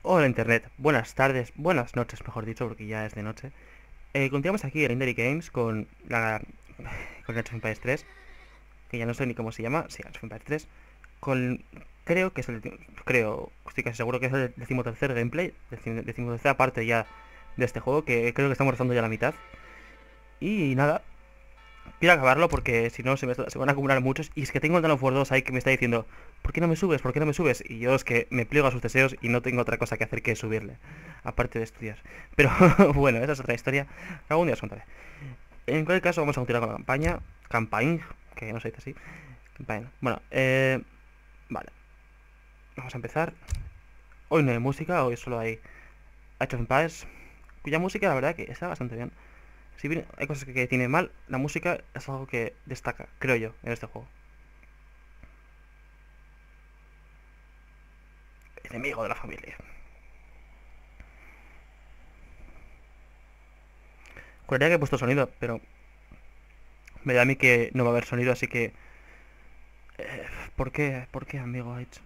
Hola Internet, buenas tardes, buenas noches mejor dicho, porque ya es de noche. Continuamos aquí en Legendary Games con Age of Empires 3, que ya no sé ni cómo se llama, sí, Age of Empires 3, con, creo que es creo, estoy casi seguro que es el decimotercer gameplay, decimotercera parte ya de este juego, que creo que estamos rozando ya la mitad. Y nada, quiero acabarlo porque si no se van a acumular muchos. Y es que tengo el Dawn of War 2 ahí que me está diciendo: ¿por qué no me subes? ¿Por qué no me subes? Y yo es que me pliego a sus deseos y no tengo otra cosa que hacer que subirle, aparte de estudiar. Pero bueno, esa es otra historia. Algún día os contaré. En cualquier caso, vamos a continuar con la campaña. Campaign, que no se dice así. Campaign. Bueno, vale. Vamos a empezar. Hoy no hay música, hoy solo hay Age of Empires, cuya música la verdad que está bastante bien. Si bien hay cosas que tiene mal, la música es algo que destaca, creo yo, en este juego. Enemigo de la familia. Juraría que he puesto sonido, pero me da a mí que no va a haber sonido, así que... ¿Por qué? ¿Por qué, amigo H?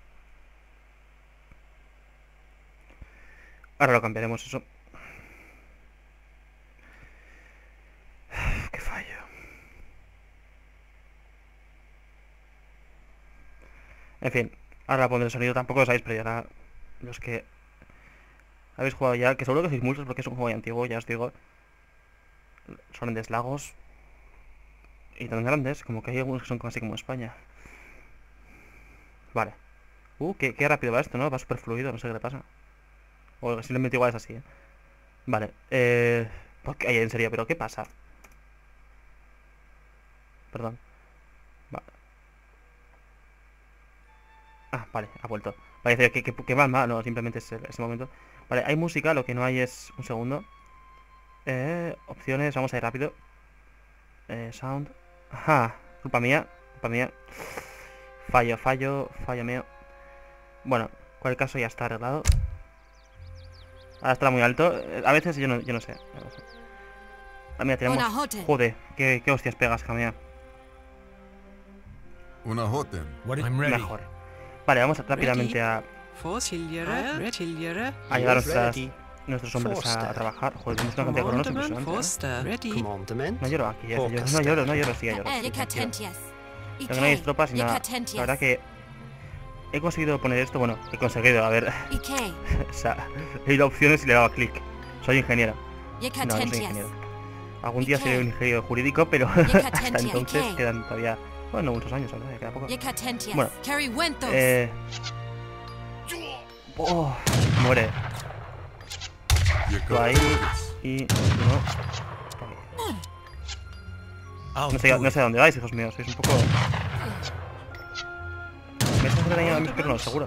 Ahora lo cambiaremos eso. ¡Qué fallo! En fin, ahora pondré el sonido, tampoco lo sabéis, pero ya los que habéis jugado ya, que seguro que sois muchos porque es un juego antiguo, ya os digo. Son grandes lagos y tan grandes como que hay algunos que son casi como España. Vale. Qué rápido va esto, ¿no? Va súper fluido, no sé qué le pasa. O simplemente igual es así, ¿eh? Vale, ay, en serio, ¿pero qué pasa? Perdón. Va- vale, ha vuelto. Parece que mal, no, simplemente es ese momento. Vale, hay música, lo que no hay es... Un segundo. Opciones, vamos a ir rápido. Sound. Ajá, culpa mía, culpa mía. Fallo mío. Bueno, cualquier caso ya está arreglado. Ahora está muy alto. A veces yo no sé. Ah, mira, tenemos... Joder, qué hostias pegas, Jamea. Una Hoten. Mejor. Vale, vamos rápidamente a llevar nuestros hombres a trabajar. Joder, tenemos una cantidad de colonos impresionante, ¿eh? No lloro aquí, no lloro, sí, lloro. Pero que no hay tropas y nada. La verdad que he conseguido poner esto, bueno, he conseguido, a ver. O sea, he ido a opciones y le he dado a clic. Soy ingeniero. No soy ingeniero. Algún día seré un ingeniero jurídico, pero hasta entonces quedan todavía... Bueno, muchos años, ¿verdad? Queda poco. Bueno, muere. Tú ahí y... No sé a dónde vais, hijos míos. Sois un poco... Me estás dañando a mis pernos, seguro.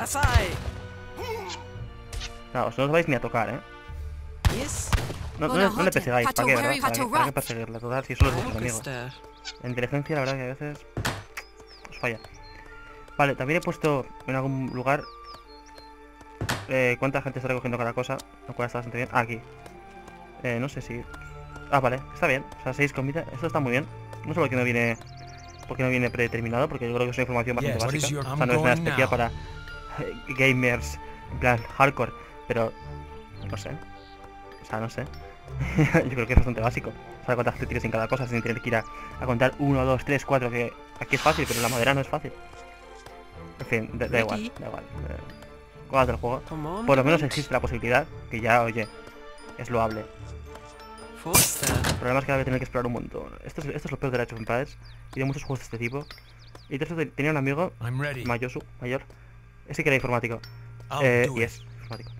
Claro, no os vais ni a tocar, ¿eh? No le persigáis, ¿para qué, verdad? ¿Para qué perseguirle? Total, si solo es vuestros amigos. La inteligencia, la verdad que a veces... os falla. Vale, también he puesto en algún lugar... ¿cuánta gente está recogiendo cada cosa? Lo cual está bastante bien. Aquí. No sé si... vale, está bien. O sea, 6 comidas. Esto está muy bien. No sé por qué no viene... predeterminado, porque yo creo que es una información bastante básica. O sea, no es nada especial para gamers, en plan, hardcore. Pero... no sé. O sea, no sé. Yo creo que es bastante básico. Saber cuántas gente tienes en cada cosa sin tener que ir a contar 1, 2, 3, 4, que aquí es fácil, pero en la madera no es fácil. En fin, da igual, da igual. Cosas del juego. Por lo menos existe la posibilidad, que ya, oye, es loable. El problema es que ahora voy a tener que explorar un montón. Esto es lo peor de Age of Empires y de muchos juegos de este tipo. Y de hecho tenía un amigo, mayor, ese que era informático. Y es informático.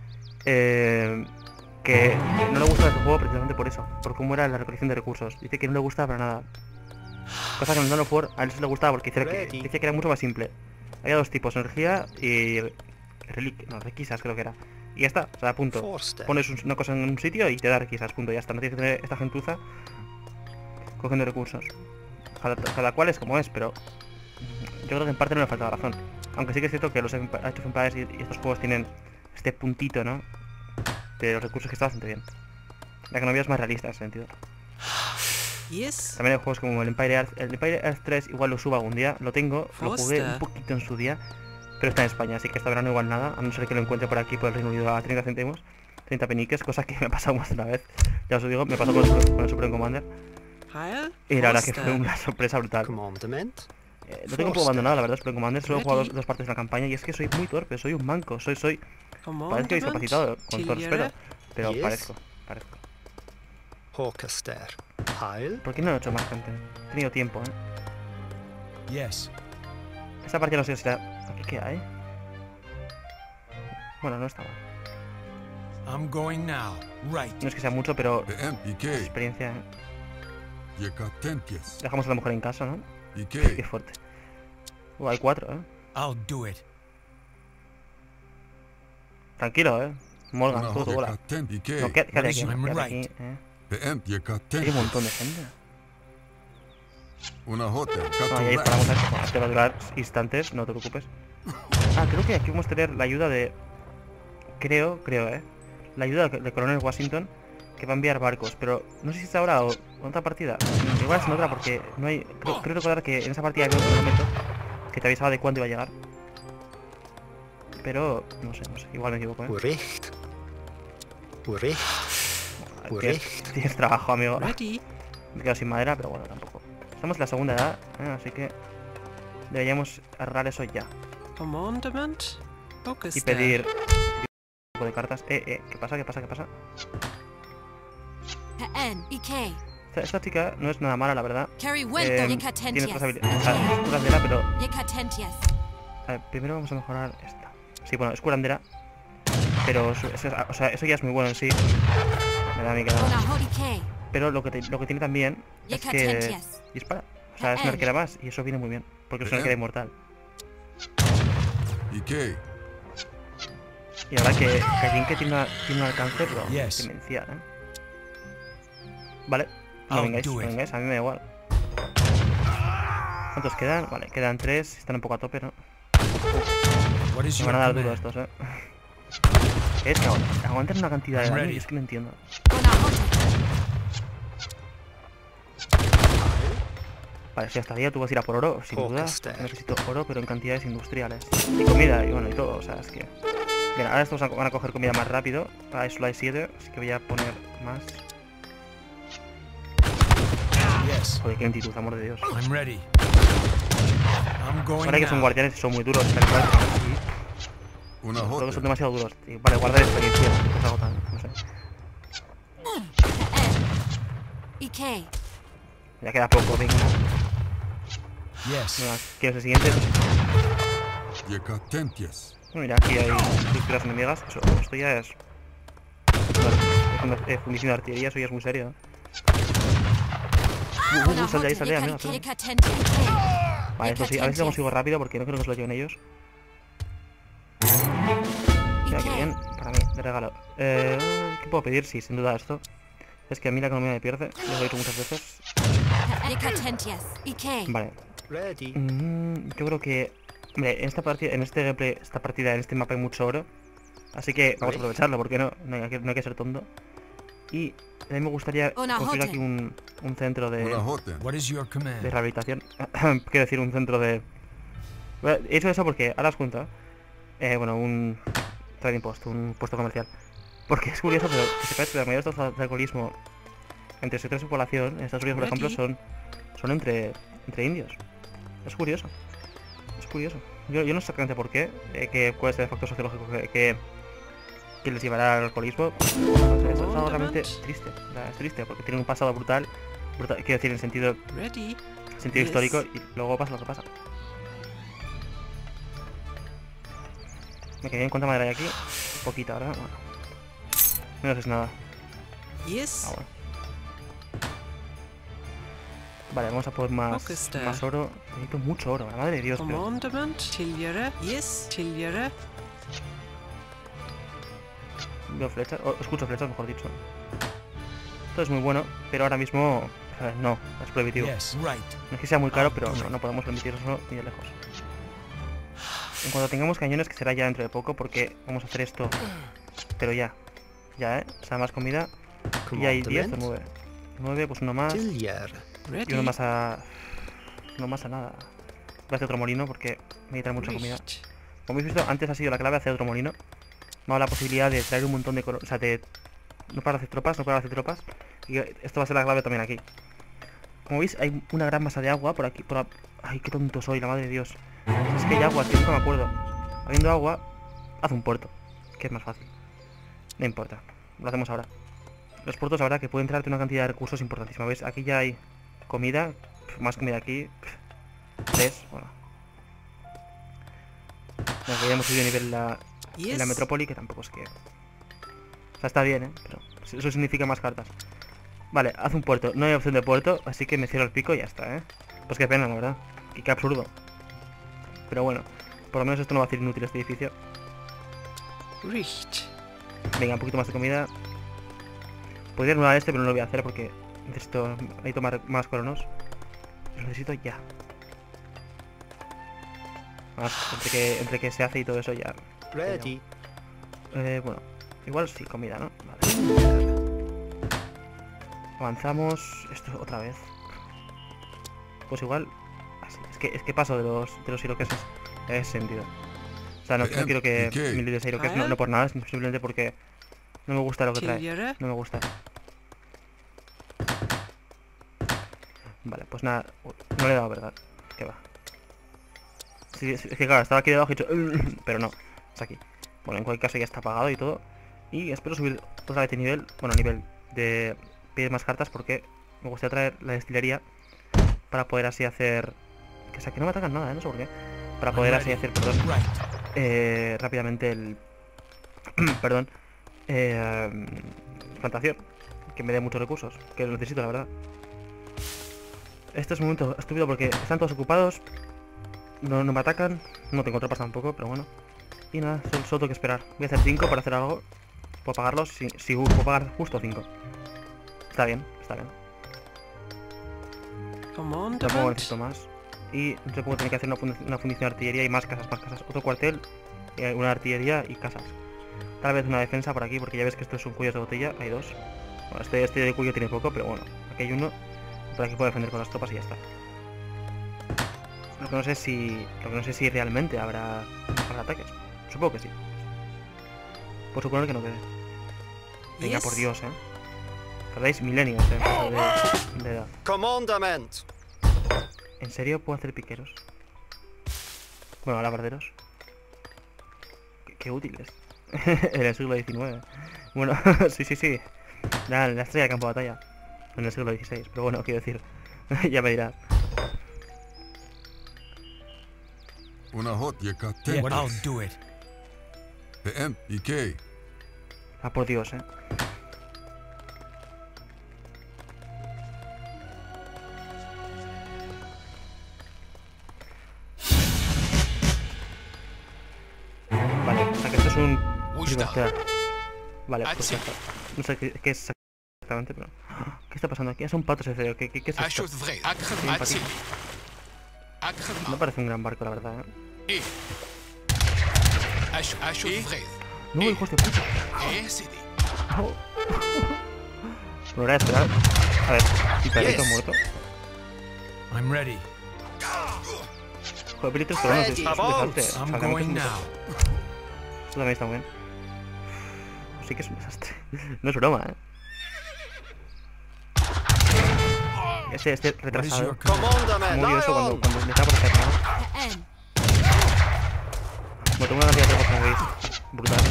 Que no le gusta este juego precisamente por eso, por cómo era la recolección de recursos. Dice que no le gusta para nada. Cosa que en el Dawn of War a él sí le gustaba porque decía que era mucho más simple. Había dos tipos, energía y requisas creo que era. Y ya está, o sea, punto. Pones una cosa en un sitio y te da requisas, punto, ya está. No tienes que tener esta gentuza cogiendo recursos. Cada cual es como es, pero yo creo que en parte no le falta razón. Aunque sí que es cierto que los Age of Empires y estos juegos tienen este puntito, ¿no? De los recursos que está bastante bien. La economía es más realista en ese sentido. También hay juegos como el Empire Earth. El Empire Earth 3 igual lo subo algún día. Lo tengo, lo jugué un poquito en su día. pero está en España, así que este verano igual nada, a no ser que lo encuentre por aquí, por el Reino Unido, a 30 céntimos, 30 peniques, cosa que me ha pasado más de una vez. Ya os lo digo, me pasó con el Supreme Commander. Y la verdad que fue una sorpresa brutal. Lo tengo un poco abandonado, la verdad, Supreme Commander. Solo he jugado dos partes de la campaña y es que soy muy torpe, soy un manco, parezco discapacitado, con todo respeto, pero parezco. ¿Por qué no lo he hecho más gente? He tenido tiempo, Esta partida no sé si está... ¿Aquí qué hay? Bueno, no está mal. No es que sea mucho, pero... experiencia... Dejamos a la mujer en casa, ¿no? Qué fuerte. Hay 4, Tranquilo, Morgan, tú bola. No, quédate aquí, Hay un montón de gente. Ya disparamos a esto. Te va a durar instantes, no te preocupes. Creo que aquí vamos a tener la ayuda de... Creo, la ayuda del coronel Washington, que va a enviar barcos, pero no sé si es ahora o en otra partida. Igual es en otra porque no hay... Creo recordar que en esa partida había un momento que te avisaba de cuándo iba a llegar. Pero no sé, igual me equivoco, Tienes trabajo, amigo. Me quedo sin madera, pero bueno, tampoco. Estamos en la segunda edad, así que deberíamos arreglar eso ya. Y pedir un tipo de cartas. ¿Qué pasa? Esta chica no es nada mala, la verdad. Tiene otras habilidades. Es curandera, pero... A ver, primero vamos a mejorar esta. Sí, bueno, es curandera. Pero eso ya es muy bueno en sí. Me da a mí que no. Pero lo que tiene también es que dispara. O sea, es una arquera más y eso viene muy bien. Porque es una arquera inmortal. Y ahora que Jinke tiene un alcance, pero demencial, Vale, no vengáis, a mí me da igual. ¿Cuántos quedan? Vale, quedan 3, están un poco a tope, ¿no? Me van a dar duro estos, Es que aguantan una cantidad de daño y es que no entiendo. Vale, si hasta día tú vas a ir a por oro, sin duda. Necesito oro, pero en cantidades industriales. Y comida, y bueno, y todo, o sea, es que... Bien, ahora estos van a coger comida más rápido. Solo hay 7, así que voy a poner más. Joder, qué lentitud, amor de Dios. Ahora que son guardianes y son muy duros, tal cual. Creo que son demasiado duros. Vale, guardar experiencia, no es algo tan... no sé. Ya queda poco, venga. ¿Quién es el siguiente? Mira, aquí hay estructuras enemigas. Esto ya es... fundición de artillería, eso ya es muy serio. Sal de ahí, amigo. Vale, eso sí, a ver si lo consigo rápido porque no creo que se lo lleven ellos. Mira, qué bien, para mí, de regalo. ¿Qué puedo pedir? Sí, sin duda esto. Es que a mí la economía me pierde, lo he dicho muchas veces. Vale. Yo creo que... Hombre, en esta partida, en este mapa hay mucho oro. Así que vamos a aprovecharlo, porque no hay que ser tonto. Y a mí me gustaría construir aquí un centro de rehabilitación. Quiero decir, un centro de... He hecho eso porque, ahora os cuento, bueno, un trading post, un puesto comercial. Porque es curioso, pero que sepáis que la mayoría de estos de alcoholismo entre sectores de población, en Estados Unidos por ejemplo, son entre indios. Es curioso. Yo no sé exactamente por qué, cuál es el factor sociológico que les llevará al alcoholismo. Es algo realmente triste. Es triste porque tienen un pasado brutal, quiero decir, en sentido histórico, y luego pasa lo que pasa. Me quedé en cuánta madera hay aquí. Poquita, ¿verdad? Bueno. Menos es nada. Bueno. Vale, vamos a poner más oro. Necesito mucho oro, la madre de Dios. Pero... Veo flechas, escucho flechas, mejor dicho. Esto es muy bueno, pero ahora mismo no, es prohibitivo. No es que sea muy caro, pero no podemos permitirnos ni de lejos. En cuanto tengamos cañones, que será ya dentro de poco, porque vamos a hacer esto, pero ya, o sea, más comida. Y hay 10 o 9. 9, pues uno más. Y uno más a nada. Voy a hacer otro molino porque necesitan mucha comida. Como habéis visto, antes ha sido la clave hacer otro molino. Me ha dado la posibilidad de traer un montón de... O sea, de... No para hacer tropas, no para hacer tropas. Y esto va a ser la clave también aquí. Como veis, hay una gran masa de agua por aquí. Ay, qué tonto soy, la madre de Dios. Es que hay agua, tío, nunca me acuerdo. Habiendo agua, haz un puerto, que es más fácil. No importa, lo hacemos ahora. Los puertos, la verdad, que pueden traerte una cantidad de recursos importantísima. ¿Veis? Aquí ya hay comida, más comida aquí. 3, bueno. Nos habíamos subido a nivel en la metrópoli, que tampoco es que... O sea, está bien, ¿eh? Pero eso significa más cartas. Vale, haz un puerto. No hay opción de puerto, así que me cierro el pico y ya está, ¿eh? Pues qué pena, la verdad. Y qué absurdo. Pero bueno, por lo menos esto no va a ser inútil, este edificio. Venga, un poquito más de comida. Podría anular este, pero no lo voy a hacer porque necesito más colonos. Lo necesito ya. Entre que se hace y todo eso ya. Ready. Bueno, igual sí, comida, ¿no? Vale. Avanzamos. Esto otra vez. Pues igual. Así. Es que paso de los iroqueses. En ese sentido. O sea, no quiero que mi líder sea iroqués, no por nada, simplemente porque no me gusta lo que trae. No me gusta. Vale, pues nada. No le he dado, ¿verdad? Que va. Sí, es que claro, estaba aquí debajo y he dicho... Pero no, es aquí. Bueno, en cualquier caso ya está apagado y todo. Y espero subir otra vez de nivel. Bueno, nivel de pedir más cartas porque me gustaría traer la destilería para poder así hacer... O sea, que no me atacan nada, no sé por qué. Para poder así hacer, perdón, rápidamente el... perdón. Plantación. Que me dé muchos recursos. Que lo necesito, la verdad. Este es un momento estúpido porque están todos ocupados. No me atacan. No tengo tropas tampoco, pero bueno. Y nada, solo tengo que esperar. Voy a hacer 5 para hacer algo. Puedo pagarlos. Si puedo pagar justo 5. Está bien, está bien. Tampoco necesito más. Y supongo que tener que hacer una fundición de artillería y más casas, Otro cuartel, una artillería y casas. Tal vez una defensa por aquí, porque ya ves que esto es un cuello de botella. Hay dos. Bueno, este de cuello tiene poco, pero bueno. Aquí hay uno. Por aquí puedo defender con las tropas y ya está. Lo que no sé si realmente habrá ataques. Supongo que sí. Por suponer que no quede. Venga, por Dios, Tardáis milenios en paso de edad. Commandament. ¿En serio puedo hacer piqueros? Bueno, alabarderos. Qué útiles. En el siglo XIX. Bueno, sí. La estrella de campo de batalla. En el siglo XVI. Pero bueno, quiero decir. Ya me dirás. I'll do it. Ah, por Dios, Vale, o sea que esto es un... Vale, pues ya está. No sé qué es exactamente, pero... ¿Qué está pasando aquí? Es un pato ese. ¿Qué es esto? No parece un gran barco, la verdad, No, hijos de puta. No. Bueno, era de esperar. A ver, ¿y perrito muerto? I'm ready. Joder, pelitos colonos, es un desastre. I'm going now. Esto también está muy bien. Sí que es un desastre. No es broma, Este retrasado murió eso cuando me estaba por hacer nada. Bueno, tengo una cantidad de cosas, como veis, brutal.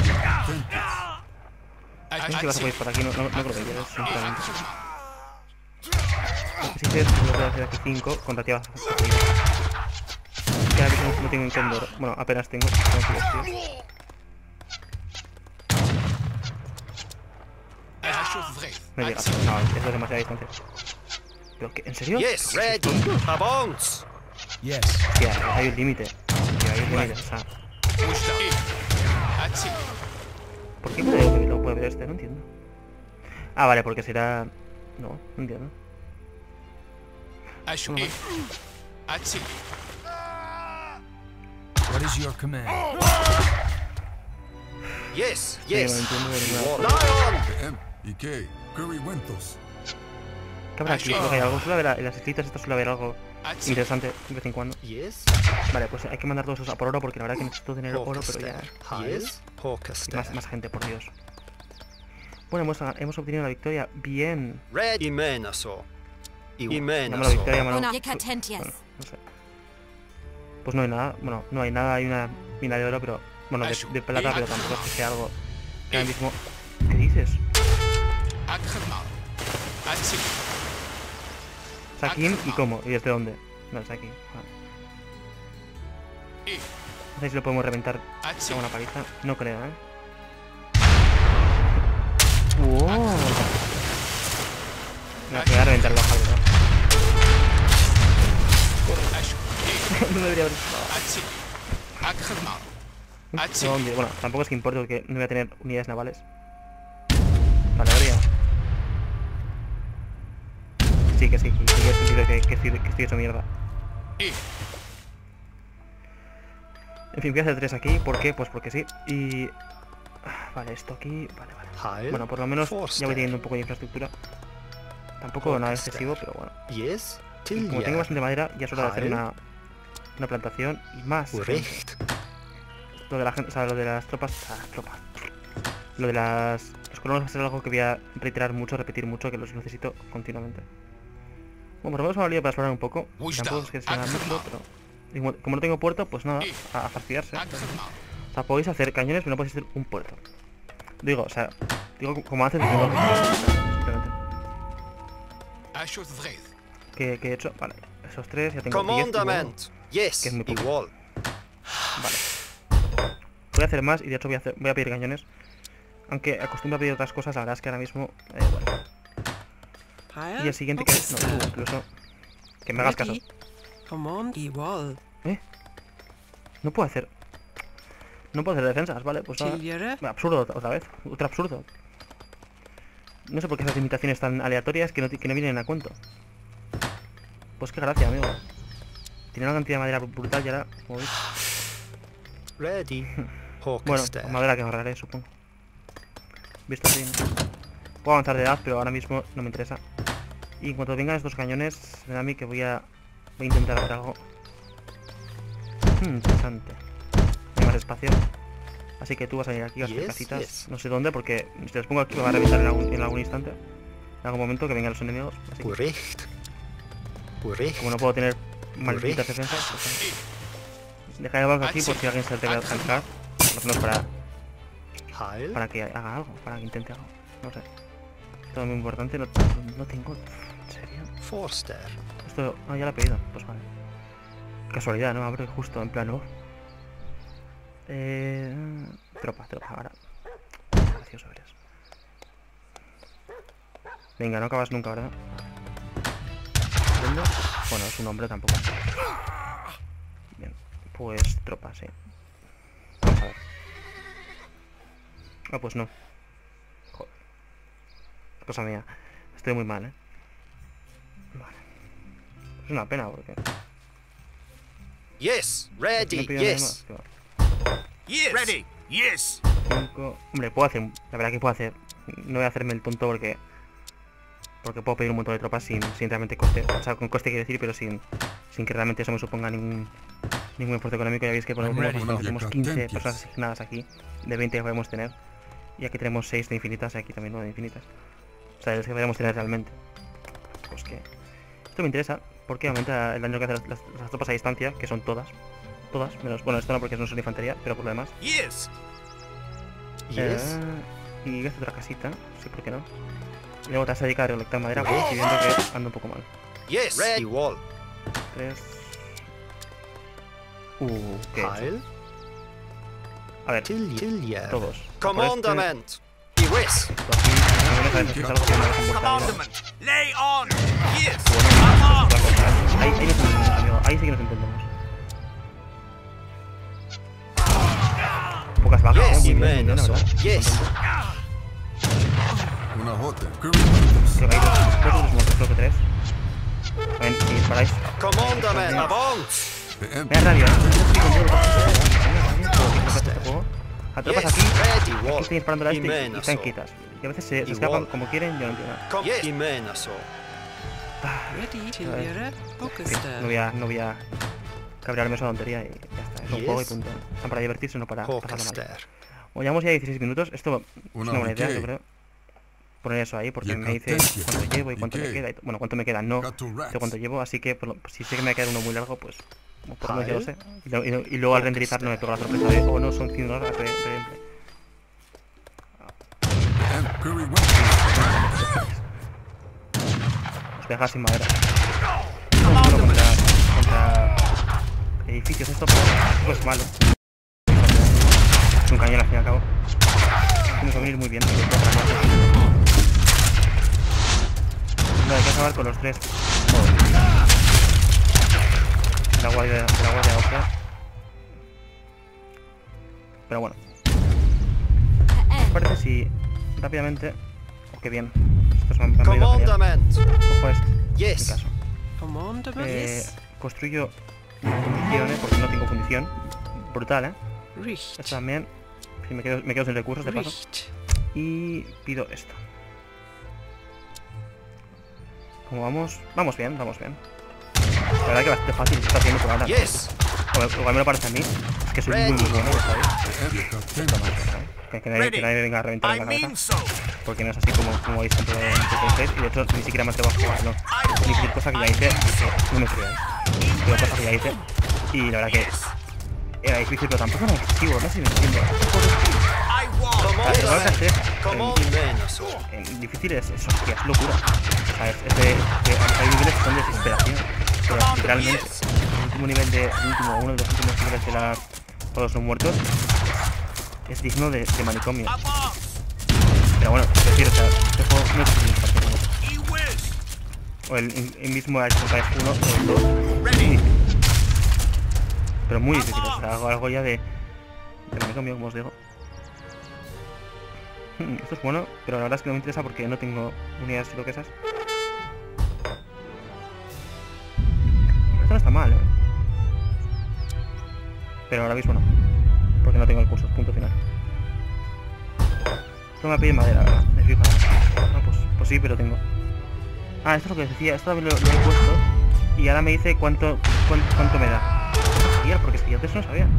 No sé si vas a poder por aquí, no creo que quieras, sinceramente. Lo que sí sé es que voy a hacer aquí 5 con relativa facilidad. Que ahora mismo no tengo encendedor. Bueno, apenas tengo. No llega, no, eso es demasiada distancia. ¿Pero qué? ¿En serio? Yes, ready. Avance. Yes. Hostia, hay un límite. O sea... ¿Por qué lo puede ver este? No entiendo. Ah, vale, porque será... No entiendo. What is your command? Yes. No entiendo de nada. Lion. ¿Qué ¿Qué habrá aquí? Seguro que hay algo. Suele haber, en las islitas estas suele haber algo interesante de vez en cuando. Yes. Vale, pues hay que mandar todos esos a por oro porque la verdad que necesito tener oro, pero ya... Yes. Hawkester. Más gente, por Dios. Bueno, hemos obtenido la victoria. Bien. Red Imenaso. Llamamos la Imenaso. victoria, mano. Una Catentias. Bueno, no sé. Pues no hay nada. Bueno, no hay nada. Hay una mina de oro, pero... Bueno, de plata, pero tampoco es que sea algo que ahora mismo... ¿Qué dices? ¿Sakin y cómo? ¿Y desde dónde? No, es aquí. Vale. No sé si lo podemos reventar con una paliza. No creo, ¿eh? ¡Wow! Me voy a reventar la hoja, ¿no? No debería haber estado. ¿Dónde? Bueno, tampoco es que importe porque no voy a tener unidades navales. Vale, debería. Sí, que sí, que estoy hecho mierda. En fin, voy a hacer 3 aquí. ¿Por qué? Pues porque sí. Y... Vale, esto aquí... Vale. Bueno, por lo menos ya voy teniendo un poco de infraestructura. Tampoco nada excesivo, pero bueno. Yes. Y como tengo bastante madera, ya es hora de hacer una plantación y más. Lo de la gente, o sea, lo de las tropas... Lo de los colonos va a ser algo que voy a repetir mucho, que los necesito continuamente. Bueno, por lo menos me ha valido para explorar un poco. Tampoco es que sea mucho, pero... Como no tengo puerto, pues nada, a fastidiarse. O sea, podéis hacer cañones, pero no podéis hacer un puerto. Digo, o sea, como haces simplemente. ¿Qué he hecho? Vale, esos 3 ya tengo. Commandament. Yes. Que es muy poco. Igual. Vale. Voy a hacer más y de hecho voy a pedir cañones. Aunque acostumbro a pedir otras cosas, la verdad es que ahora mismo... Y el siguiente que... No, tú incluso... Que me hagas caso. Igual. No puedo hacer... No puedo hacer defensas, ¿vale? Pues nada. Absurdo otra vez. Otro absurdo. No sé por qué esas limitaciones tan aleatorias que no vienen a cuento. Pues qué gracia, amigo. Tiene una cantidad de madera brutal y ahora... Como veis... Ready. Bueno, Hawkester. madera que ahorraré, supongo. Visto así, ¿no? Puedo avanzar de edad, pero ahora mismo no me interesa. Y en cuanto vengan estos cañones, me da a mí que voy a intentar hacer algo interesante. Hay más espacio. Así que tú vas a ir aquí a hacer casitas. No sé dónde, porque si los pongo aquí me va a reventar en algún instante. En algún momento que vengan los enemigos. Así que, como no puedo tener malditas defensas, pues, dejaré el barco aquí por si alguien se atreve a atacar. Por lo menos para que haga algo, para que intente algo. No sé. Esto es muy importante, no tengo... ¿En serio? Forster. Esto... Ah, ya lo he pedido, pues vale. Casualidad, ¿no? Abre justo, en plano. Tropa, ahora. Gracioso eres. Venga, no acabas nunca, ¿verdad? ¿Vendo? Bueno, es un hombre tampoco. Bien, pues tropa, sí. Vamos a ver. Ah, pues no. Joder. Cosa mía. Estoy muy mal, ¿eh? Vale. Es una pena porque... Yes. no Ready. pido nada Yes. más, que va. Yes. Ready. Yes. 5... Hombre, puedo hacer... La verdad que puedo hacer... No voy a hacerme el tonto porque puedo pedir un montón de tropas sin realmente coste. O sea, con coste quiero decir, pero sin que realmente eso me suponga ningún esfuerzo económico. Ya veis que por ejemplo tenemos 15 personas asignadas aquí, de 20 que podemos tener. Y aquí tenemos 6 de infinitas y aquí también 9 de infinitas. O sea, es que podemos tener realmente. Pues que... Esto me interesa porque aumenta el daño que hacen las tropas a distancia, que son todas. Todas, menos... Bueno, esto no porque no son infantería, pero por lo demás. Yes. Yes. Y esta otra casita, sí, ¿por qué no? Y luego te vas a dedicar a recolectar madera, porque estoy viendo que anda un poco mal. Yes. Red. Igual. 3... ¿qué he hecho? Heil. A ver, Tillier. todos. Commandament. Iwis. Esto aquí, también es algo que me va a comportar. Commandment. Lay on. Yes. Bueno, otra cosa. Ahí nos entendemos, amigo. Ahí sí que nos entendemos. Pocas bajas, Yes. muy bien, la verdad. Yes. Una jota. Creo que hay dos muertos, creo que 3. A ver, si disparáis. Commandament. Avance. Me da rabia, ¿eh? Estoy con juego. A tropas aquí, Yes. Ready. aquí Igual. están disparando a este y están Imenaso. quietas. Y a veces se Igual. escapan como quieren, yo no entiendo nada. Yes. Imenaso. Ready till A ver. you're Sí, no voy a cabrearme esa tontería y ya está. Es un Yes. juego y punto. Están para divertirse, no para pasarlo mal. Hawkester. Bueno, llevamos ya 16 minutos. Esto es una buena idea, yo creo. Poner eso ahí porque me dice cuánto llevo y cuánto me queda. Bueno, cuánto me queda, no sé cuánto llevo. Así que si sé que me va a quedar uno muy largo, pues por lo menos ya lo sé. Y luego al renderizar no me pego la sorpresa de, oh no, son 100 horas de gameplay. Os deja sin madera. Bueno, contra edificios esto pues es malo. Es un cañón al fin y al cabo. Nos va a venir muy bien. No, hay que acabar con los tres. De la guardia ósea. Pero bueno. Me parece si rápidamente. Oh, qué bien. Esto se me ha ido genial. Commandament. Cojo esto. En mi Yes. caso. Commandment. Yes. Construyo municiones porque no tengo munición. Brutal, Richt. Esto también. Si me quedo sin recursos de paso. Richt. Y pido esto. Como vamos. Vamos bien, vamos bien. La verdad que bastante fácil está haciendo por ahora. Yes. O igual me lo parece a mí. Es que soy muy bueno, ya sabéis. Que nadie venga a reventar en I la cabeza. mean so. Porque no es así como veis en todo el 6. Y de hecho ni siquiera me atrevo a jugar, no. Ni cualquier cosa que ya hice, no me creáis. Pero cosa que ya hice. Y la verdad que era difícil, pero tampoco era excesivo, no sé si me entiendo. I won. Igual que Commandament. hacer Commandment. en difícil es hostia, es locura. O sea, hay niveles que son de desesperación. Pero literalmente, el último nivel uno de los últimos niveles de todos son muertos es digno de manicomio. A box. Pero bueno, es decir, o sea, este juego no es difícil para todo. He whiz. O el mismo Age of Empires 1 o el 2 es muy Ready. difícil. Pero muy difícil, o sea, algo ya de manicomio, como os digo. Esto es bueno, pero la verdad es que no me interesa porque no tengo unidades esas. Esto no está mal, pero ahora mismo no, porque no tengo recursos, punto final. Esto me pide madera, ¿verdad? Me fijo. No, pues sí, pero tengo. Ah, esto es lo que decía, esto también lo he puesto y ahora me dice cuánto me da. No sabía, porque es que yo antes no sabía.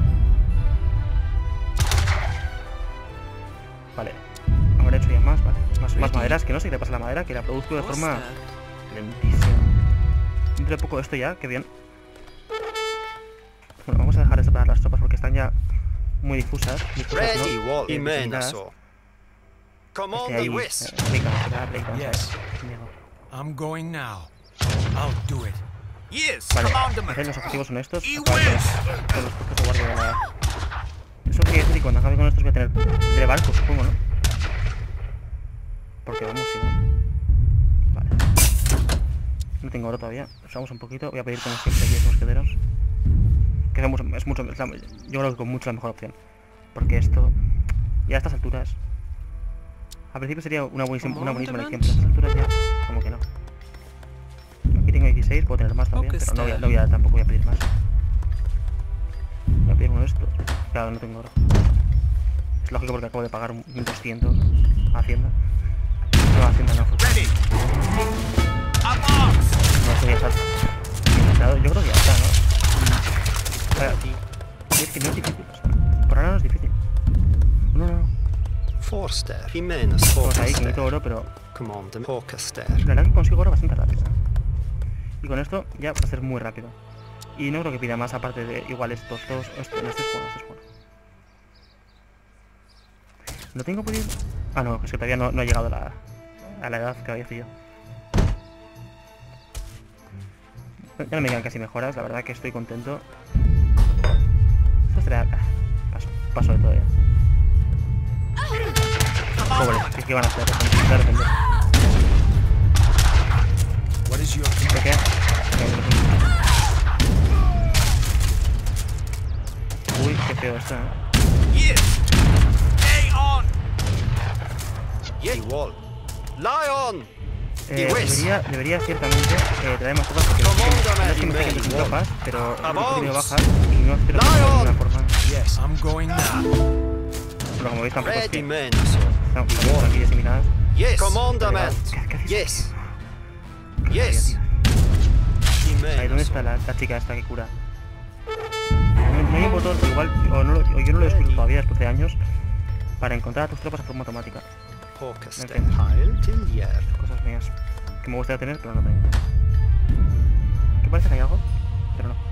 Vale, habré hecho ya más, vale. Más maderas, que no sé qué le pasa a la madera, que la produzco de forma lentísima. Dentro de poco esto ya, qué bien. Bueno, vamos a dejar de separar las tropas porque están ya muy difusas. Ready. ¿no? Wall. Ahí, Imenaso. Command Whis. Breakdown, Yes. ¿sabes? Llego. I'm going now. I'll do it. Yes. Vale, Commandment. los objetivos son estos. He Acabar whiz. con los puestos de guardia de la... Eso quiere decir que cuando acabe con estos voy a tener de barco, supongo, ¿no? Porque vamos, si no... Vale. No tengo oro todavía. Usamos un poquito. Voy a pedir como siempre 10 mosqueteros. Que es mucho... yo creo que con mucho la mejor opción. Porque esto... Ya a estas alturas... Al principio sería una buenísima elección, pero a estas alturas ya... Como que no. Aquí tengo 16, puedo tener más todavía, pero tampoco voy a pedir más. Voy a pedir uno de estos. Claro, no tengo oro. Es lógico porque acabo de pagar 1200 a Hacienda. No, a Hacienda no. Ready. A box. No, esto ya está. Yo creo que ya está, ¿no? A ver, es que no es difícil. O sea, por ahora no es difícil. No. Forster. Imenas. Pues ahí, que necesito Hawkester. oro, pero Commandament. Hawkester. la verdad que consigo oro bastante rápido. Y con esto ya va a ser muy rápido. Y no creo que pida más aparte de igual estos dos. Este es bueno. ¿No tengo podido? Ah, no, es que todavía no ha llegado a la edad que había sido. Ya no me quedan casi mejoras, la verdad que estoy contento. Esto será... Paso de todo ya. Pobres, ¿qué van a hacer? Intentar defender. What is your ¿Qué queda? Uy, qué feo esto, Yes. Lay on. Yes. Wall. Lion. Debería ciertamente traer más tropas porque no es que me saquen tus tropas, pero he tenido bajas y no quiero hacerlo de ninguna forma. Yes, I'm going now. Pero como veis tampoco es Ready. que Imenaso. estamos aquí diseminadas. Yes. Commandament. ¿Qué haces? Yes. Yes. Ahí, ¿dónde está la chica esta que cura? No hay un botón, igual, o yo no lo he descubierto todavía después de años, para encontrar a tus tropas de forma automática. Pokaster Heil till Jär. Cosas mías que me gustaría tener, pero no tengo. ¿Qué parece que hay algo? Pero no.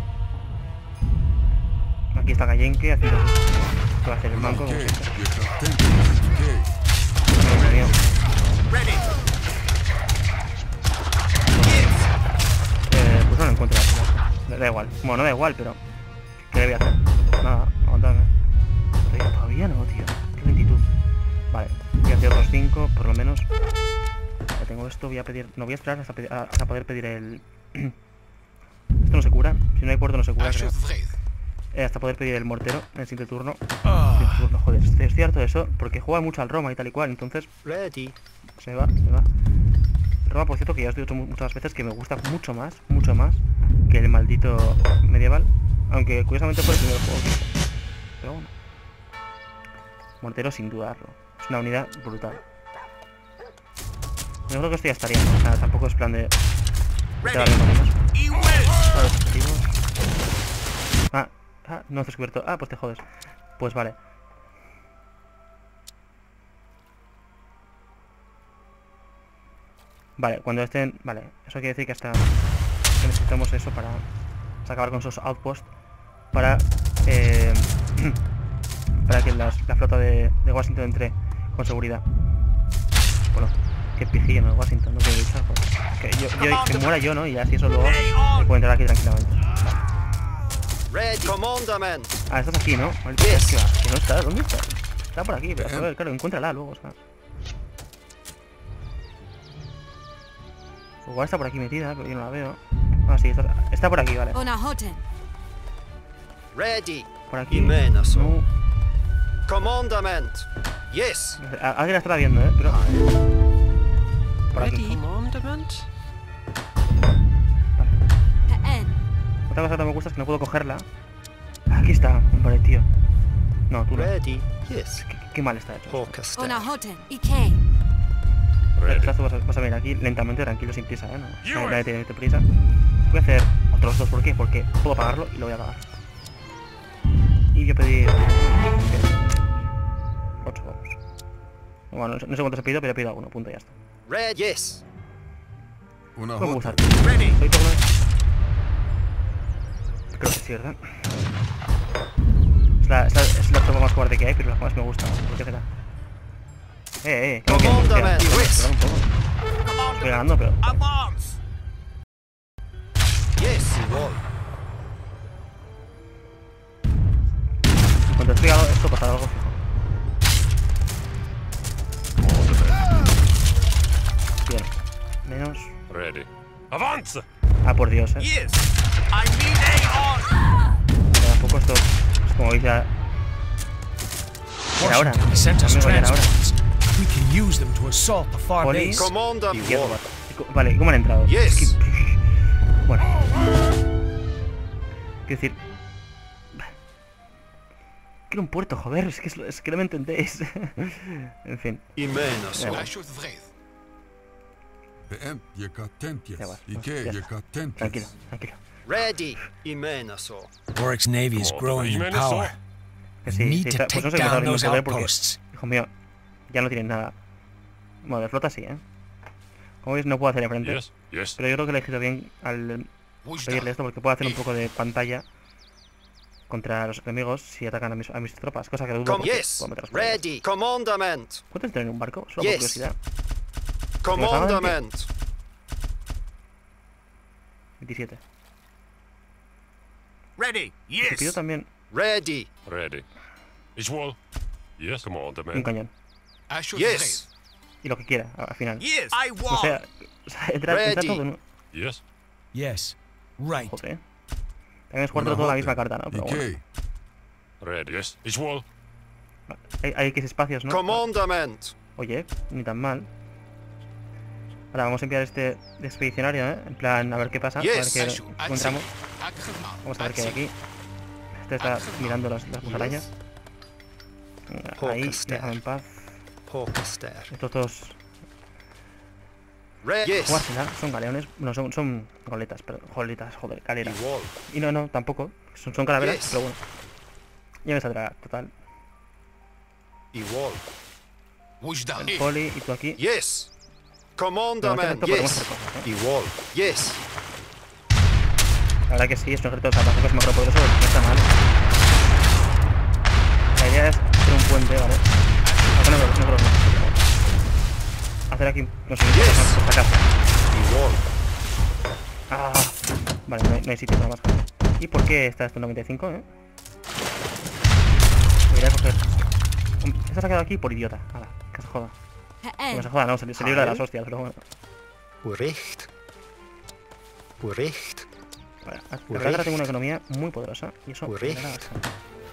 Aquí está Gallenke haciendo... ¿Qué va a hacer el manco? Como siempre. Madre mía. Ready. Pues no lo encuentro. Da igual. Bueno, no da igual, pero... ¿Qué le voy a hacer? Nada, aguantadme. Todavía no, tío. Qué lentitud. Vale, voy a hacer otros 5, por lo menos. Ya tengo esto, voy a pedir... No, voy a esperar hasta poder pedir el... Esto no se cura. Si no hay puerto no se cura, creo. Hasta poder pedir el mortero en el siguiente turno. Siguiente turno, joder, es cierto eso, porque juega mucho al Roma y tal y cual, entonces... Ready. Se va. Roma, por cierto, que ya os he dicho muchas veces que me gusta mucho más que el maldito medieval. Aunque curiosamente fue el primer juego que hice. Pero bueno. Mortero sin dudarlo. Es una unidad brutal. Yo creo que esto ya estaría, ¿no? O sea, tampoco es plan de... Ready. Y well. A los objetivos. No has descubierto. Pues te jodes. Pues vale. Vale, cuando estén... Vale, eso quiere decir que hasta... que necesitamos eso para... acabar con esos outposts. Para... para que la flota de Washington entre con seguridad. Bueno, que pijillo en el Washington, no quiero luchar. Que muera yo, ¿no? Y así eso luego me puedo entrar aquí tranquilamente. Ready. Commandment. Estás aquí, ¿no? Yes. Que no está, ¿dónde está? Está por aquí, pero joder, claro, encuéntrala luego, ¿sabes? Igual está por aquí metida, pero yo no la veo. Sí, está por aquí, vale. Ready. Por aquí. Imenaso. No. Commandment. Yes. Alguien la estará viendo, pero... Por aquí. Commandment. Otra cosa que no me gusta es que no puedo cogerla. Aquí está, hombre, tío. No, tú no. Ready. Yes. Qué mal está hecho. Pokaster. Vas a venir aquí lentamente, tranquilo, sin prisa, ¿eh? No hay que tener prisa. Voy a hacer otros 2, ¿por qué? Porque puedo pagarlo y lo voy a pagar. Y voy a pedir... 8, vamos. Bueno, no sé cuántos he pedido, pero he pedido alguno, punto, ya está. Red. Yes. ¿Cómo me gusta? Ready. ¿Soy todo mal? Creo que sí, ¿verdad? Es la tropa más cobarde que hay, pero la que más me gusta. ¿Por qué será? ¿Cómo que? Commandment. Espera un poco. Estoy ganando, pero... Advance. Yes. Igual. Cuando estoy ganando esto pasará algo fijo. Bien. Menos... Ready. Avance! Por Dios, Yes. I need A Tampoco esto es como veis ya... Ahora, Washington has sent us amigo, ya era ahora. transports. We can use them to assault the far Poli. base. Commander. Izquierdo, Igual. vale, ¿cómo han entrado? Yes. Es que... Bueno. Quiero decir... Quiero un puerto, joder, es que no me entendéis. En fin. Imenaso. Ya va. Ya va, ya está. Tranquilo. Ready. Imenaso. Warwick's navy is growing in power. Que sí, Need to pues take no sé cómo down saber those poder porque, outposts. hijo mío, ya no tienen nada. Bueno, de flota sí, Como veis no puedo hacerle frente. Yes, yes. Pero yo creo que le he elegido bien al pedirle esto porque puedo hacer un poco de pantalla contra los enemigos si atacan a mis tropas, cosa que dudo porque Yes. puedo meter las cosas. Ready. Commandment. ¿Cuántos tienen en un barco? Solo por Yes. curiosidad. Commandment. 27. Ready. Si pido Yes. también Ready. Ready. Igual. Yes, come on, the un man. cañón. Yes. Y lo que quiera, al final. Yes. I O want. sea, entra Ready. todo, ¿no? Yes. Yes. Right. Joder. También es jugar todo la misma carta, ¿no? Pero bueno. Ready. Yes. Igual. Hay X espacios, ¿no? Commandment. Oye, ni tan mal. Ahora vamos a enviar este expedicionario, En plan, a ver qué pasa, Yes. a ver qué encontramos. Vamos a ver qué hay aquí. Este está mirando las musarañas. Venga, ahí, Pokaster. déjame en paz. Pokaster. Estos dos Yes. jugársela. Son galeones. No, son goletas, pero goletas, joder, galeras. Igual. Y no, tampoco. Son calaveras, Yes. pero bueno. Ya me saldrá, total. Igual. وجدة El إيه poli y tú aquí. Yes. Pero en este Commandament. ejército podemos Yes. hacer cosas, ¿eh? Igual. Yes. La verdad que sí, es un ejército, o sea, tampoco es macropoderoso, no está mal. La idea es hacer un puente, ¿vale? Hacer aquí, no sé, esta casa. Igual. Ah, vale, no hay sitio para más. ¿Y por qué está esto en 95, Debería coger... Esta se ha quedado aquí por idiota. Hala, que se joda. Que se joda, no, se libra de las hostias, pero bueno. Recht. Recht. Vale, la verdad que ahora tengo una economía muy poderosa y eso me agrada bastante.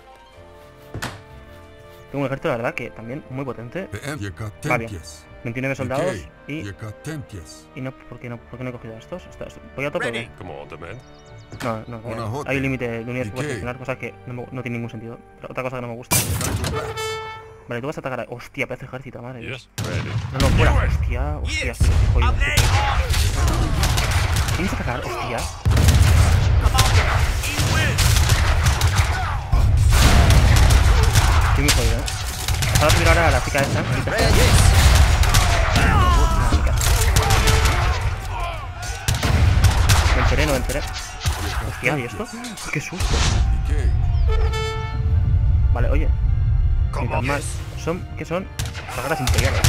Tengo un ejército, la verdad, que también muy potente. Va bien. 29 soldados y no, ¿por qué no he cogido a estos? ¿Voy a tope o qué? Commandament. No, hay un límite de unidades que puedes gestionar, cosa que no tiene ningún sentido. Pero otra cosa que no me gusta. Vale, tú vas a atacar a... Hostia, pedazo de ejército, madre. Yes. Ready. No, fuera. Hostia, Yes. jodido. Abday on. ¿Tienes que atacar? Hostia. Commander. Iwin. Estoy muy jodido, Vamos a subir ahora a la chica esta. No enteré. Hostia, ¿y esto? ¡Qué susto! Vale, oye. Mientras más ¿qué son? Sagradas imperiales.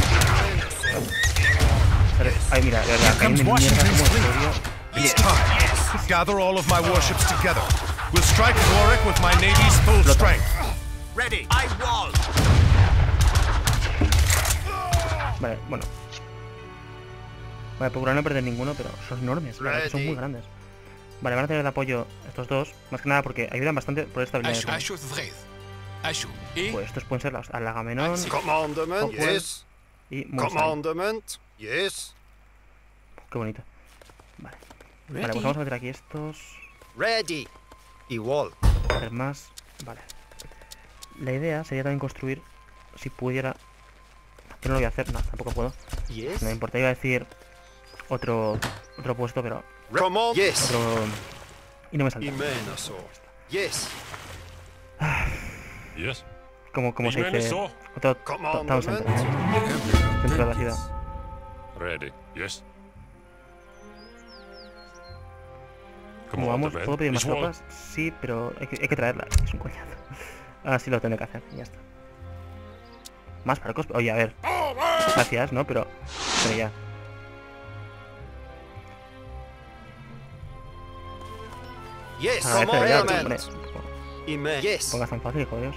Ay, mira, de verdad, caen de mierda como historia. It's time. Gather all of my warships together. We'll strike Warwick with my navy's full strength. Ready. I wall. Vale, bueno. Vale, procurar no perder ninguno, pero son enormes, la verdad que son muy grandes. Vale, van a tener de apoyo estos dos, más que nada porque ayudan bastante por esta habilidad. أشو ثغيث. أشو إيه. Pues estos pueden ser los Alagamenón Commandament. Hopewell Yes. y Moonshine. Commandament. Yes. Qué bonito. Vale. Vale, pues vamos a meter aquí estos. Ready. Igual. A ver más. Vale. La idea sería también construir, si pudiera... Yo no lo voy a hacer, no, tampoco puedo. Yes. No me importa, iba a decir otro puesto, pero Command. Yes. otro... Y no me salta. Imenaso. Yes. Yes. Como se dice... Imenaso. Otro town center. Dentro de la ciudad. Ready. Yes. Como vamos, Commandament. ¿puedo pedir más Is wall. tropas? Sí, pero hay que traerlas. Es un coñazo. Así lo tendré que hacer, y ya está. Más barcos. Oye, a ver. Gracias, ¿no? Pero ya. Yes. A ver, pero ya, hombre. Commandament. Yes. Pongas tan fácil, joder.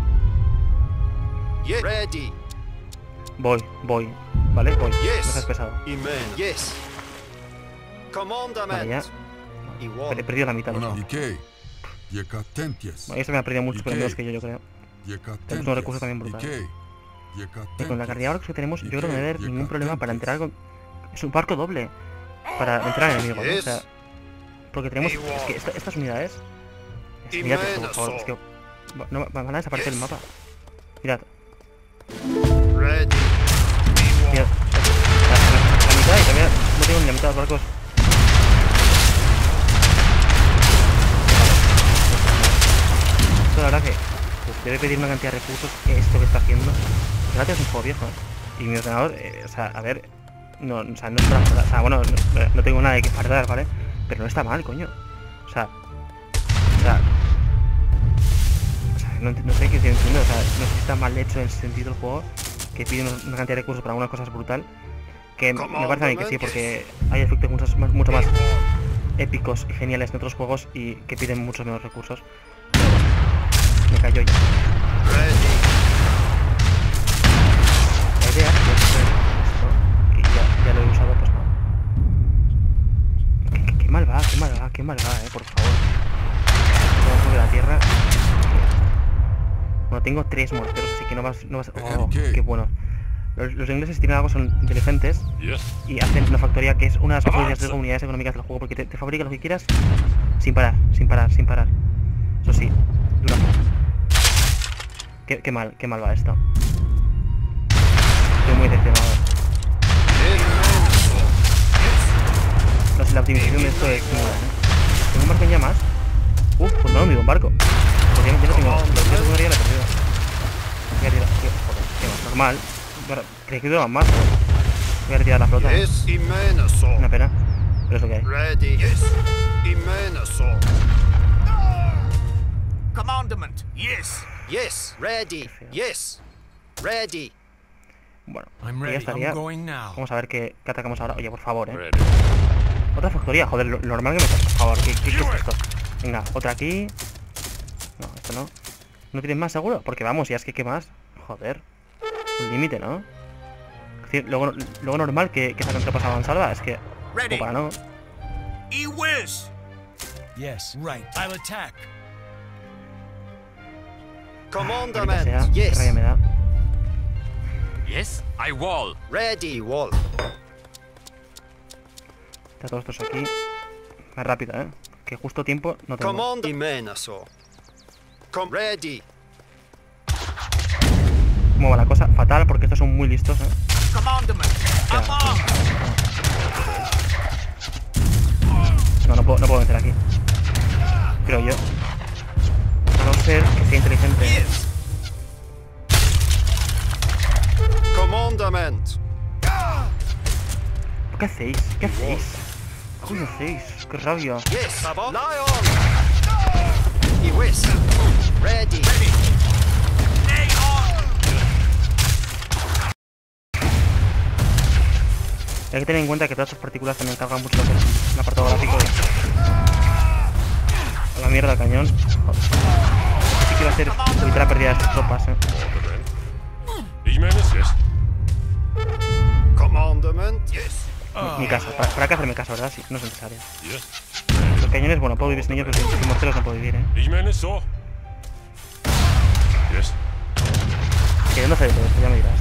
Yes. Ready. Voy. ¿Vale? Voy. Yes. No seas pesado. Imen. Yes. Commandament. Vale, ya. Igual. He perdido la mitad. Bueno, esto me ha perdido mucho, pero menos que yo creo. Tenemos unos recursos también brutales. Y con la cantidad de barcos que tenemos, yo creo que no debe haber ningún problema para entrar con... Es un barco doble. Para entrar en enemigo, ¿no? O sea... Porque tenemos... Es que estas unidades... Mirad esto, por favor. Es que... No, van a desaparecer el mapa. Mirad. Ready. Mirad. La mitad y también no tengo ni la mitad de los barcos. Esto la verdad que pues, debe pedir una cantidad de recursos esto que está haciendo. Gracias, es un juego viejo. Y mi ordenador, o sea, a ver, no es para, o sea, bueno, no tengo nada de que fardar, ¿vale? Pero no está mal, coño. O sea, no sé qué estoy diciendo, o sea, no sé si está mal hecho en el sentido del juego, que pide una cantidad de recursos para algunas cosas brutal. Que me parece a mí que sí, porque hay efectos mucho más épicos y geniales en otros juegos y que piden muchos menos recursos. Pero bueno, me cayó ya. La idea es esto, que ya lo he usado, pues no. Qué mal va, por favor. Vamos sobre la tierra. Bueno, tengo 3 morteros, así que no vas... Oh, qué bueno. Los ingleses tienen algo, son inteligentes y hacen una factoría que es una de las mejores unidades económicas del juego porque te fabrica lo que quieras sin parar. Eso sí, dura. Qué mal va esto. Estoy muy decepcionado. optimización de esto es muy buena, ¿eh? ¿Tengo un barco en llamas? Pues no, un barco. Porque yo no tengo... Yo tengo ya la he perdido. Voy a retirar... Joder, qué más normal. Creí que duraban más. Voy a retirar la flota. Yes, Imenasaur. Una pena. Pero es lo que hay. Ready. Yes, Imenasaur. Commandment, yes. Yes, ready. Yes, ready. Bueno, I'm y ya ready. estaría. I'm going now. Vamos a ver qué atacamos ahora. Oye, por favor, Ready. Otra factoría, joder, lo normal que me pasa. Por favor, ¿qué es esto? Venga, otra aquí. No, esto no. ¿No tienes más seguro? Porque vamos, ya es que ¿qué más? Joder. Un límite, ¿no? Es decir, luego normal que saquen tropas avanzadas. Es que... Ready. Para no. I whiz. Yes, right. I'll attack. Maldita sea, Commandment. qué rabia me Yes, da. Yes, I wall. ready. Wall. Está todos estos aquí. Más rápido, ¿eh? Que justo tiempo no tengo. Command Imenasaur. Ready. ¿Cómo va la cosa? Fatal, porque estos son muy listos, ¿eh? Commandment, I'm on. No puedo vencer aquí. Creo yo. A no ser que sea inteligente. Yes. Commandment. ¿Qué hacéis? ¿Qué hacéis? ¿Qué hacéis? ¡Qué rabia! Yes, Lion. Iwis. Ready. Lay on. Hay que tener en cuenta que todas estas partículas también cargan mucho el apartado gráfico. A la mierda, cañón. Joder. Sí que va a ser evitar la pérdida de sus tropas, ¿eh? Imenes, yes. Commandment. Yes. Mi casa. ¿Para qué hacerme casa, verdad? Sí, no es necesario. Yes. Los cañones, bueno, puedo vivir sin ellos, pero sin morteros no puedo vivir, ¿eh? Imenes, so. Yes. Queriendo hacer todo esto, ya me dirás.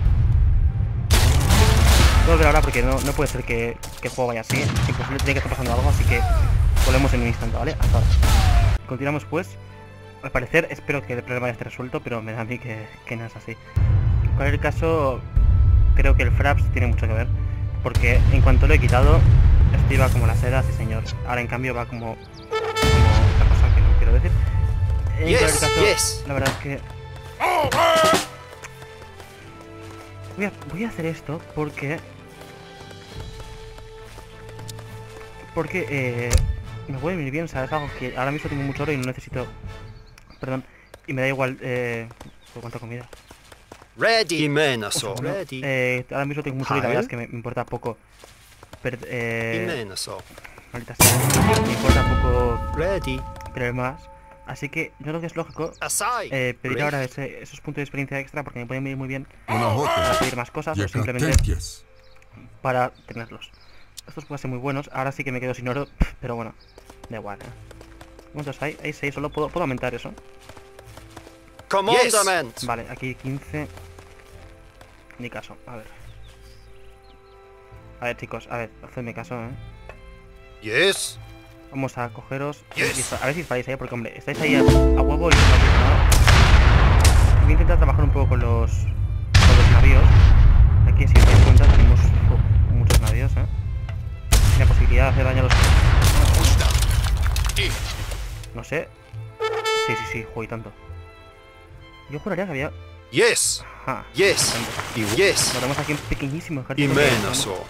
Tengo que ver ahora porque no puede ser que el juego vaya así. Es imposible, tiene que estar pasando algo, así que volvemos en un instante, ¿vale? Hasta ahora. Continuamos pues. Al parecer, espero que el problema ya esté resuelto, pero me da a mí que no es así. En cualquier caso, creo que el Fraps tiene mucho que ver. Porque en cuanto lo he quitado, esto iba como la seda, sí señor. Ahora en cambio va como otra cosa que no quiero decir. En Yes, cualquier caso, yes. la verdad es que... Voy a hacer esto porque... me puede venir bien, ¿sabes? Algo que ahora mismo tengo mucho oro y no necesito... Perdón. Y me da igual, ¿por cuánta comida? Ready. Imenasaur. No, Ready. ahora mismo tengo mucho oro y la verdad es que me importa poco... Imenasaur. Maldita sea. Me importa poco Ready. perder más. Así que yo creo que es lógico Aside. pedir ahora esos puntos de experiencia extra porque me pueden venir muy bien Una para hota. pedir más cosas o simplemente Yakatentias. para tenerlos. Estos pueden ser muy buenos. Ahora sí que me quedo sin oro, pero bueno, da igual, ¿eh? ¿Cuántos hay? Hay 6, solo puedo aumentar eso. Commandment. Vale, aquí 15. Ni caso, a ver. A ver, chicos, a ver, hacedme caso, ¿eh? Yes. Vamos a cogeros. Yes. A ver si disparáis ahí, porque hombre, estáis ahí a huevo y no hacéis nada. Voy a intentar trabajar un poco con los navíos. Aquí, si os dais cuenta, tenemos muchos navíos, ¿eh? Y la posibilidad de hacer daño a los... Push down. I. No sé. Sí, juego y tanto. Yo juraría que había... Yes. Ajá. Yes. Yes. Lo tenemos aquí un pequeñísimo ejército. Imenasaur.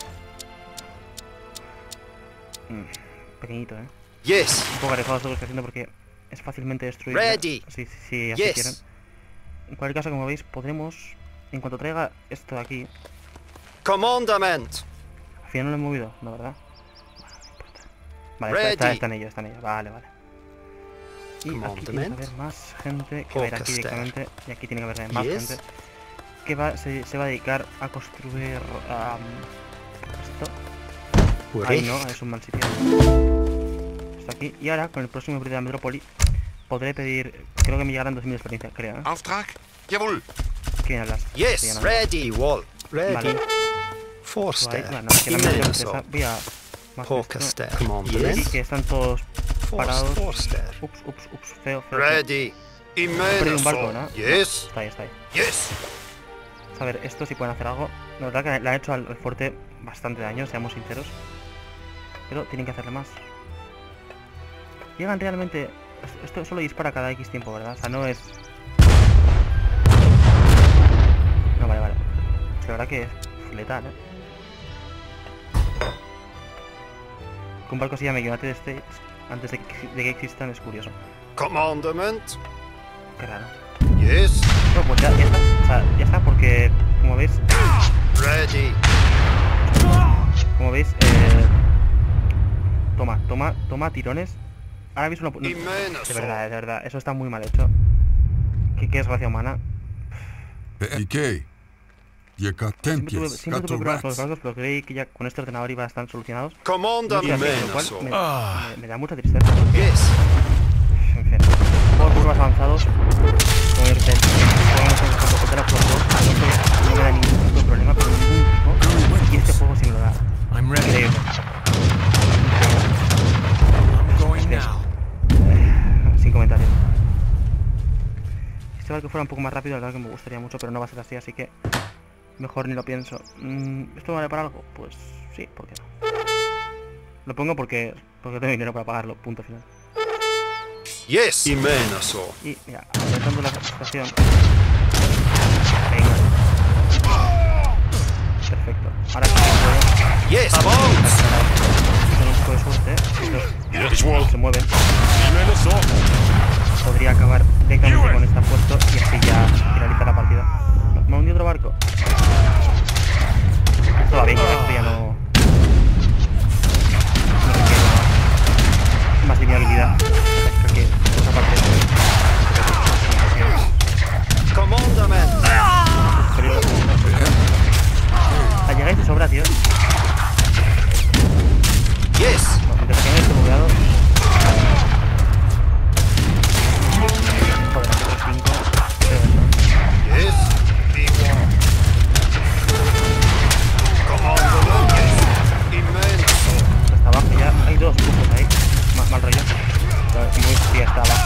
Pequeñito, ¿eh? Yes. Un poco arriesgado todo lo que estoy haciendo porque es fácilmente destruible. Ready. Sí, así Yes. quieren. En cualquier caso, como veis, podremos... En cuanto traiga esto de aquí... Commandment. Al final no lo he movido, ¿no, verdad? Bueno, no importa. Vale, está en ello. Vale. Y aquí tiene que haber más gente que va a ir aquí directamente. Y aquí tiene que haber más Yes. gente que se va a dedicar a construir... esto. Ahí no, es un mal sitio. Está aquí. Y ahora, con el próximo upgrade de la metrópoli, podré pedir... Creo que me llegarán 2000 de experiencia, creo, ¿eh? Auftrag? Jawohl. ¿Quién hablas? Yes. Ready. Wall. Ready. Vale. Forster. Bueno, que la mente Imenasaur. voy a... Más Hawkester. y Commandment. que están todos parados. Forster. Ups, feo. Ready. Perdido un barco, ¿no? Imenasaur. Yes. Está ahí. Yes. A ver, esto sí pueden hacer algo. La verdad que le han hecho al fuerte bastante daño, seamos sinceros. pero tienen que hacerle más. Llegan realmente... Esto solo dispara cada X tiempo, ¿verdad? O sea, no es... No, vale. La verdad que es letal, Que un barco se llame United States antes de que existan es curioso. Commandment. Qué raro. Yes. Bueno, pues ya está. O sea, ya está porque, como veis... Ready. Como veis, toma tirones. Ahora mismo no... Inmenso. De verdad, eso está muy mal hecho. ¿Qué desgracia humana? Ikei. Siempre tuve problemas con los barcos, pero creí que ya con este ordenador iba a estar solucionados. Comanda No sé, lo cual inmenso. me da mucha tristeza porque... Yes. En fin, juegos más avanzados, como el Zen, podemos contar a juegos, no me da ningún tipo de problema, pero ningún tipo, y este juego sí me lo da. I'm ready. Increíble. I'm going now. Sin comentarios. Si este barco fuera un poco más rápido, la verdad que me gustaría mucho, pero no va a ser así, así que mejor ni lo pienso. ¿Esto vale para algo? Pues sí, ¿por qué no? Lo pongo porque tengo dinero para pagarlo, punto final. Yes. Inmenso. Y mira, apretando la estación. Venga. Perfecto. Ahora sí que Yes. puedo. Boats. Con un poco de suerte, estos se mueven. Podría acabar directamente con este puesto y así ya finalizar la partida. ¿Me ha hundido otro barco? Esto va bien, esto ya no... No requiere más linealidad. Creo que esa parte Commandment. llegáis de sobra, tío. Yes. No, mientras que no esté bugueado. Joder, otros 5. Yes. B1. Commandment. Yes. Inmenso. Hasta abajo ya. Hay dos puntos ahí. Mal rollo. Pero muy fría está abajo.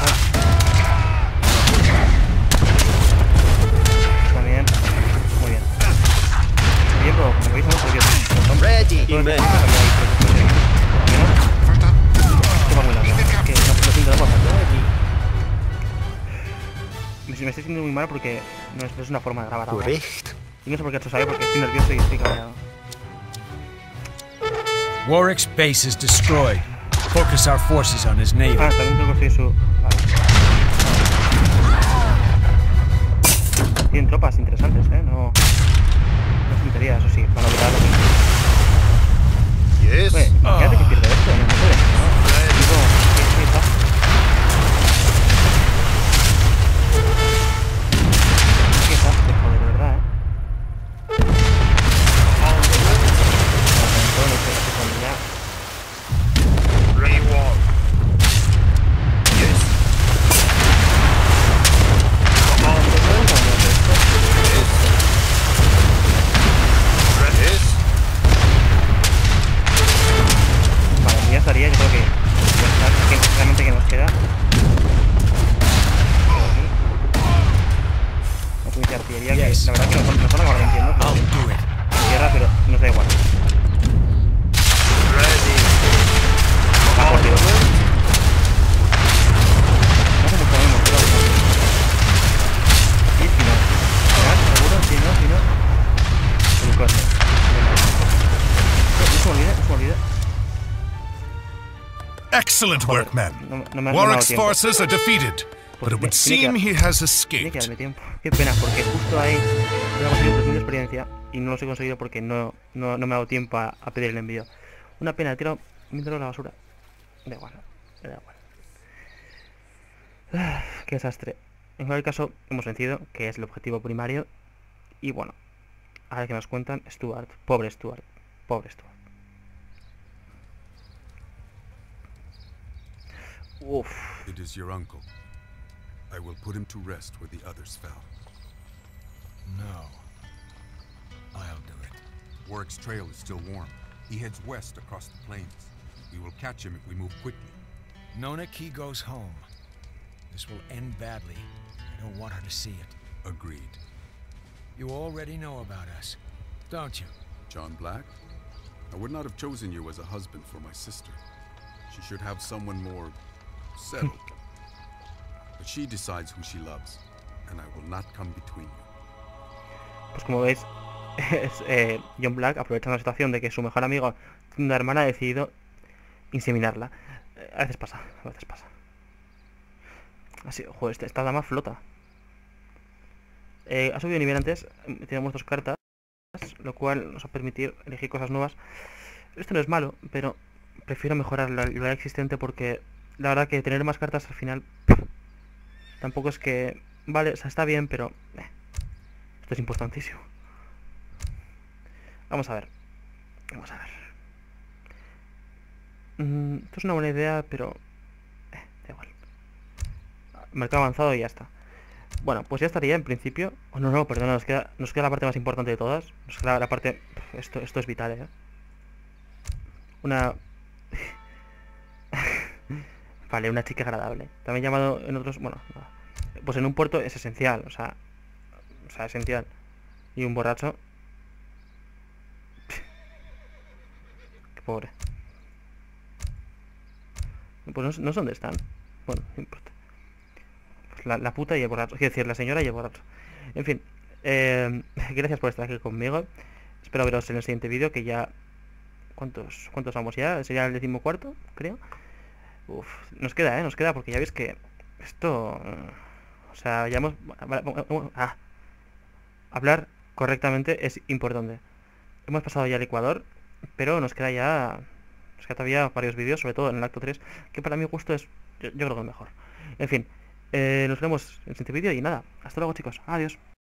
También. Muy bien. Muy bien, pero como veis, hemos perdido un montón. Ready. Todo este Inmenso. tiempo había ahí menos. Esto va muy largo. Es que no siento la cosa. Me estoy sintiendo muy mal porque no es una forma de grabar ahora. Correct. Y no sé por qué esto sabe, porque estoy nervioso y estoy cabreado. Warwick's base is destroyed. Focus our forces on his navy. También tengo que construir su... Vale. Tienen tropas interesantes, No es tontería, eso sí, van a durar lo que... Yes. Oye, imagínate que pierde esto, no puede, ¿no? Digo, ¿qué pasa? Qué desastre, joder, de verdad, Todo lo que hace con ya... Reward. Yes. Commandment. Yes. Yes. Vale, ya estaría, yo creo que... Ya está, que realmente que nos queda... La policía de artillería, que Yes. la verdad que nos van a acabar venciendo. I'll do it. Tierra, pero nos da igual. Ready. Vamos, tío. Commandment. No sé por qué mismo, pero... Y si no... ¿Seguro? Si no... El coche. No se me olvide. Excellent work, men. No me ha Warwick's dado tiempo. forces are defeated, but it would seem he has Tiene que escaped. darme tiempo. Qué pena, porque justo ahí he conseguido 3000 de experiencia y no los he conseguido porque no me ha dado tiempo a pedir el envío. Una pena, he tirado 1000 euros a la basura. Da igual, me da igual. Qué desastre. En cualquier caso, hemos vencido, que es el objetivo primario. Y bueno, a ver qué nos cuentan. Stuart, pobre Stuart. Uf. It is your uncle. I will put him to rest where the others fell. No. I'll do it. Warwick's trail is still warm. He heads west across the plains. We will catch him if we move quickly. Nona Key goes home. This will end badly. I don't want her to see it. Agreed. You already know about us, don't you? John Black? I would not have chosen you as a husband for my sister. She should have someone more settled. But she decides who she loves, and I will not come between you. Pues como veis, John Black, aprovechando la situación de que su mejor amigo tiene una hermana, ha decidido inseminarla. A veces pasa, a veces pasa. Así, joder, esta dama flota. Ha subido de nivel antes, tenemos 2 cartas, lo cual nos va a permitir elegir cosas nuevas. Esto no es malo, pero prefiero mejorar la existente porque la verdad que tener más cartas al final tampoco es que... Vale, o sea, está bien, pero... esto es importantísimo. Vamos a ver. Vamos a ver. Esto es una buena idea, pero... da igual. Mercado avanzado y ya está. Bueno, pues ya estaría en principio. Oh, no, perdona, nos queda la parte más importante de todas. Nos queda la parte... Esto es vital, ¿eh? Una... Vale, una chica agradable. También llamado en otros... Bueno, pues en un puerto es esencial, o sea, esencial. Y un borracho... Qué pobre. Pues no sé dónde están. Bueno, no importa. Pues la puta y el borracho. Quiero decir, la señora y el borracho. En fin. Gracias por estar aquí conmigo. Espero veros en el siguiente vídeo, que ya... ¿Cuántos vamos ya? Sería el 14º, creo. Uf, nos queda, porque ya veis que... Esto... O sea, ya hemos... Hablar correctamente es importante. Hemos pasado ya al Ecuador, pero nos queda ya... Nos queda todavía varios vídeos, sobre todo en el acto 3, que para mi gusto es... Yo creo que es mejor. En fin, nos vemos en el siguiente vídeo y nada. Hasta luego, chicos. Adiós.